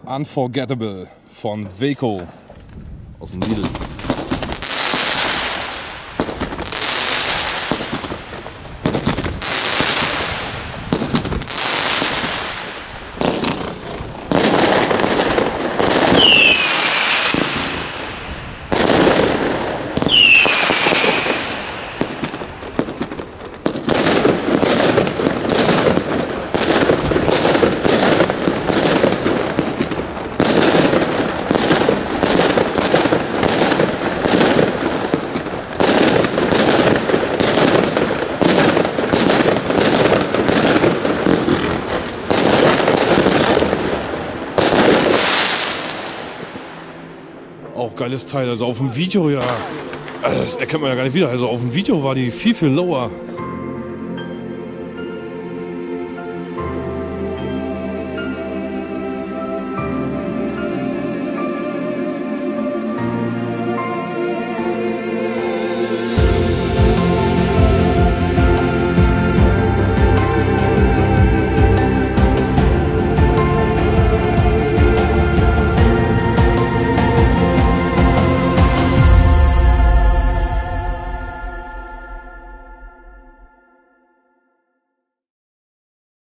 Unforgettable von Weco aus dem Lidl. Auch geiles Teil, also auf dem Video, ja, das erkennt man ja gar nicht wieder, also auf dem Video war die viel lower